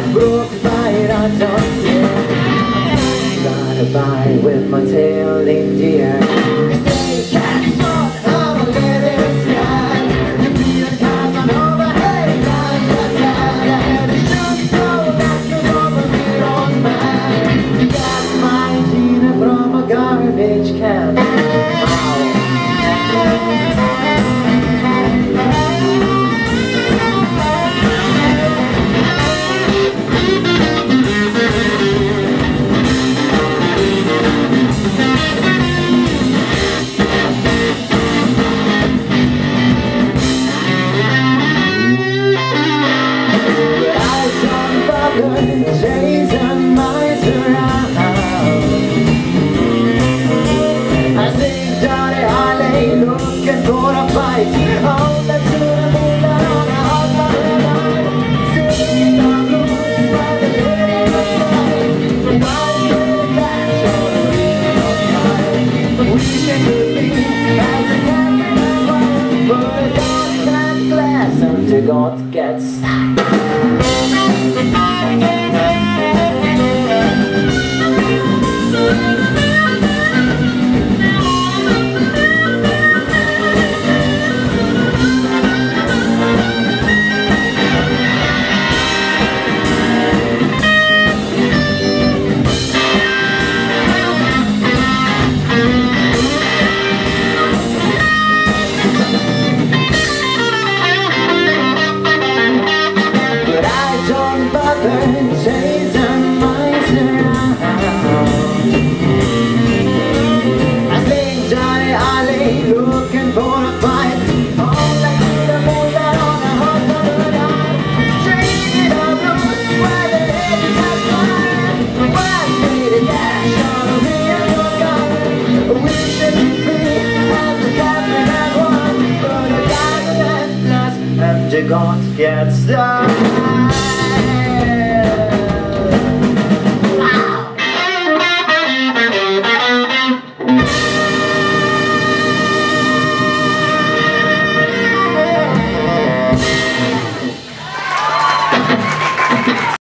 broke by that gotta by with my tail in the air. Say cats on, I'm a little scared. You feel the cats on overhead, and that's sad. It should go back to over me on man. You got my Gina from a garbage can. Chasing mice around. I sing Johnny Harley looking for a fight. On the moon on a hot summer night, singing the blues by the lady of night. And I say that's all real time. Wishing to be as a captain and one, but I don't have glass until God gets sight. Chasing mice around. I sing Johnny Harley looking for a fight. All I see the moonlight on a hot summer night, singing the blues where the ladies have fun. When I see the dash on a real gun, wishing to be as the captain and one, but I got that glass and you're going to get stuck.